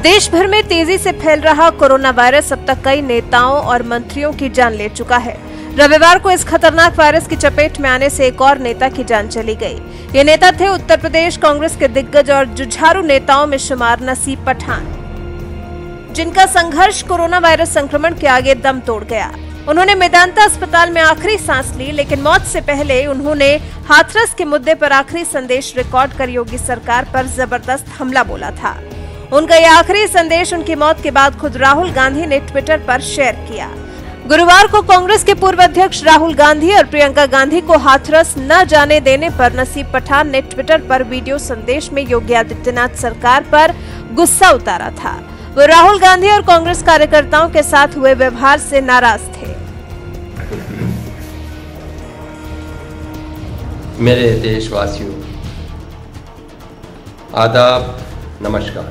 देश भर में तेजी से फैल रहा कोरोना वायरस अब तक कई नेताओं और मंत्रियों की जान ले चुका है। रविवार को इस खतरनाक वायरस की चपेट में आने से एक और नेता की जान चली गई। ये नेता थे उत्तर प्रदेश कांग्रेस के दिग्गज और जुझारू नेताओं में शुमार नसीब पठान, जिनका संघर्ष कोरोना वायरस संक्रमण के आगे दम तोड़ गया। उन्होंने मेदांता अस्पताल में आखिरी सांस ली, लेकिन मौत से पहले उन्होंने हाथरस के मुद्दे पर आखिरी संदेश रिकॉर्ड कर योगी सरकार पर जबरदस्त हमला बोला था। उनका यह आखिरी संदेश उनकी मौत के बाद खुद राहुल गांधी ने ट्विटर पर शेयर किया। गुरुवार को कांग्रेस के पूर्व अध्यक्ष राहुल गांधी और प्रियंका गांधी को हाथरस न जाने देने पर नसीब पठान ने ट्विटर पर वीडियो संदेश में योगी आदित्यनाथ सरकार पर गुस्सा उतारा था। वो राहुल गांधी और कांग्रेस कार्यकर्ताओं के साथ हुए व्यवहार से नाराज थे। मेरे देशवासियों, आदाब, नमस्कार।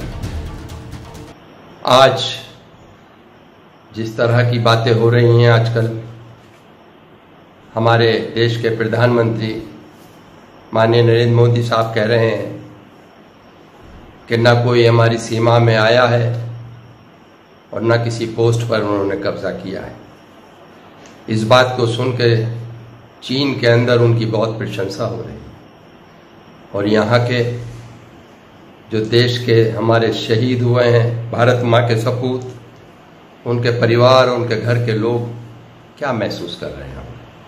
आज जिस तरह की बातें हो रही हैं आजकल, हमारे देश के प्रधानमंत्री माननीय नरेंद्र मोदी साहब कह रहे हैं कि न कोई हमारी सीमा में आया है और न किसी पोस्ट पर उन्होंने कब्जा किया है। इस बात को सुनकर चीन के अंदर उनकी बहुत प्रशंसा हो रही है और यहाँ के जो देश के हमारे शहीद हुए हैं, भारत माँ के सपूत, उनके परिवार, उनके घर के लोग क्या महसूस कर रहे हैं।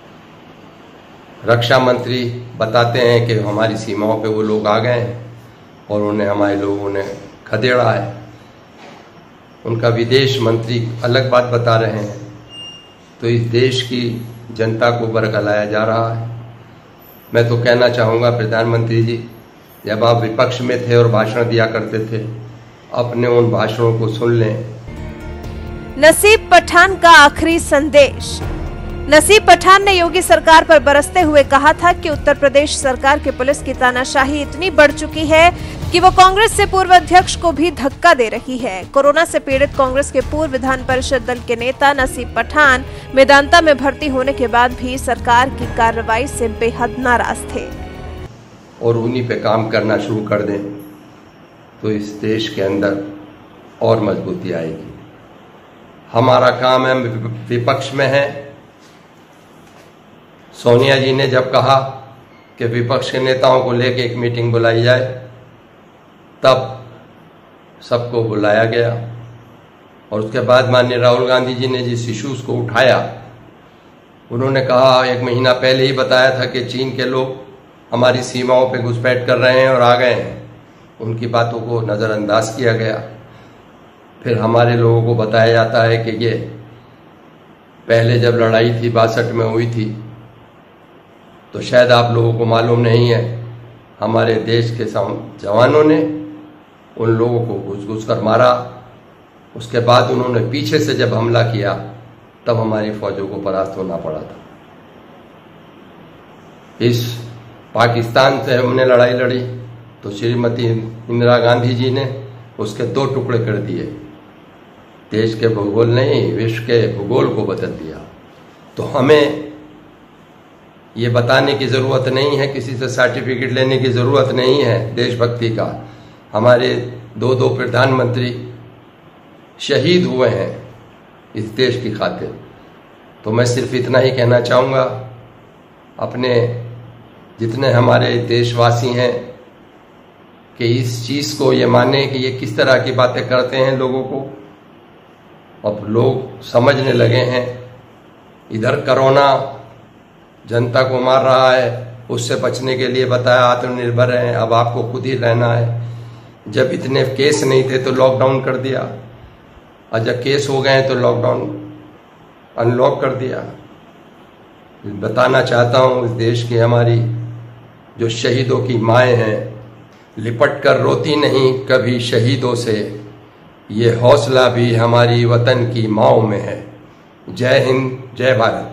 रक्षा मंत्री बताते हैं कि हमारी सीमाओं पे वो लोग आ गए हैं और उन्हें हमारे लोगों ने खदेड़ा है। उनका विदेश मंत्री अलग बात बता रहे हैं। तो इस देश की जनता को बरगलाया जा रहा है। मैं तो कहना चाहूँगा प्रधानमंत्री जी, जब आप विपक्ष में थे और भाषण दिया करते थे, अपने उन भाषणों को सुन लें। नसीब पठान का आखिरी संदेश। नसीब पठान ने योगी सरकार पर बरसते हुए कहा था कि उत्तर प्रदेश सरकार की पुलिस की तानाशाही इतनी बढ़ चुकी है कि वो कांग्रेस से पूर्व अध्यक्ष को भी धक्का दे रही है। कोरोना से पीड़ित कांग्रेस के पूर्व विधान परिषद दल के नेता नसीब पठान मेदांता में भर्ती होने के बाद भी सरकार की कार्रवाई से बेहद नाराज थे और उन्हीं पे काम करना शुरू कर दें तो इस देश के अंदर और मजबूती आएगी। हमारा काम है, विपक्ष में है। सोनिया जी ने जब कहा कि विपक्ष के नेताओं को लेकर एक मीटिंग बुलाई जाए, तब सबको बुलाया गया और उसके बाद माननीय राहुल गांधी जी ने जिस इश्यूज को उठाया, उन्होंने कहा, एक महीना पहले ही बताया था कि चीन के लोग हमारी सीमाओं पे घुसपैठ कर रहे हैं और आ गए हैं। उनकी बातों को नज़रअंदाज किया गया। फिर हमारे लोगों को बताया जाता है कि ये पहले जब लड़ाई थी 62 में हुई थी, तो शायद आप लोगों को मालूम नहीं है, हमारे देश के जवानों ने उन लोगों को घुस घुस कर मारा। उसके बाद उन्होंने पीछे से जब हमला किया, तब हमारी फौजों को परास्त होना पड़ा था। इस पाकिस्तान से हमने लड़ाई लड़ी तो श्रीमती इंदिरा गांधी जी ने उसके 2 टुकड़े कर दिए। देश के भूगोल नहीं, विश्व के भूगोल को बदल दिया। तो हमें ये बताने की ज़रूरत नहीं है, किसी से सर्टिफिकेट लेने की ज़रूरत नहीं है देशभक्ति का। हमारे 2 प्रधानमंत्री शहीद हुए हैं इस देश की खातिर। तो मैं सिर्फ इतना ही कहना चाहूँगा, अपने जितने हमारे देशवासी हैं कि इस चीज़ को ये माने कि ये किस तरह की बातें करते हैं लोगों को। अब लोग समझने लगे हैं, इधर कोरोना जनता को मार रहा है, उससे बचने के लिए बताया आत्मनिर्भर रहें, अब आपको खुद ही रहना है। जब इतने केस नहीं थे तो लॉकडाउन कर दिया, और जब केस हो गए तो लॉकडाउन अनलॉक कर दिया। बताना चाहता हूँ, इस देश की हमारी जो शहीदों की माएँ हैं, लिपट कर रोती नहीं कभी शहीदों से, ये हौसला भी हमारी वतन की माओं में है। जय हिंद, जय भारत।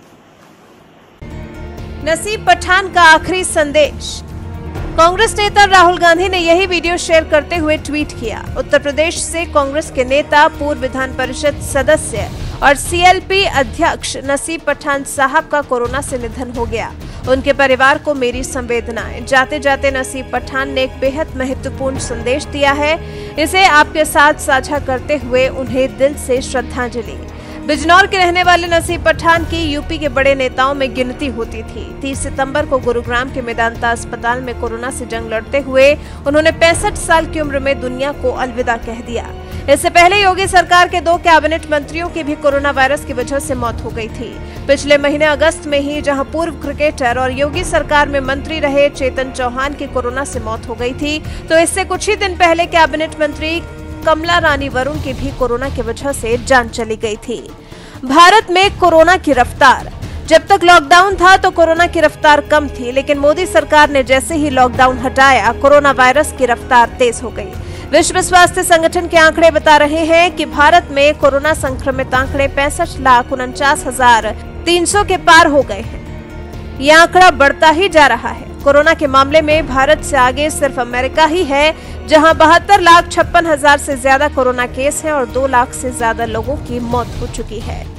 नसीब पठान का आखिरी संदेश। कांग्रेस नेता राहुल गांधी ने यही वीडियो शेयर करते हुए ट्वीट किया। उत्तर प्रदेश से कांग्रेस के नेता, पूर्व विधान परिषद सदस्य और CLP अध्यक्ष नसीब पठान साहब का कोरोना से निधन हो गया। उनके परिवार को मेरी संवेदनाएं। जाते जाते नसीब पठान ने एक बेहद महत्वपूर्ण संदेश दिया है, इसे आपके साथ साझा करते हुए उन्हें दिल से श्रद्धांजलि। बिजनौर के रहने वाले नसीब पठान की यूपी के बड़े नेताओं में गिनती होती थी। 30 सितंबर को गुरुग्राम के मेदांता अस्पताल में कोरोना से जंग लड़ते हुए उन्होंने 65 साल की उम्र में दुनिया को अलविदा कह दिया। इससे पहले योगी सरकार के 2 कैबिनेट मंत्रियों की भी कोरोना वायरस की वजह से मौत हो गई थी। पिछले महीने अगस्त में ही जहां पूर्व क्रिकेटर और योगी सरकार में मंत्री रहे चेतन चौहान की कोरोना से मौत हो गई थी, तो इससे कुछ ही दिन पहले कैबिनेट मंत्री कमला रानी वरुण की भी कोरोना की वजह से जान चली गई थी। भारत में कोरोना की रफ्तार। जब तक लॉकडाउन था तो कोरोना की रफ्तार कम थी, लेकिन मोदी सरकार ने जैसे ही लॉकडाउन हटाया, कोरोना वायरस की रफ्तार तेज हो गई। विश्व स्वास्थ्य संगठन के आंकड़े बता रहे हैं कि भारत में कोरोना संक्रमित आंकड़े 65,49,300 के पार हो गए हैं। यह आंकड़ा बढ़ता ही जा रहा है। कोरोना के मामले में भारत से आगे सिर्फ अमेरिका ही है, जहां 72,56,000 से ज्यादा कोरोना केस हैं और 2 लाख से ज्यादा लोगों की मौत हो चुकी है।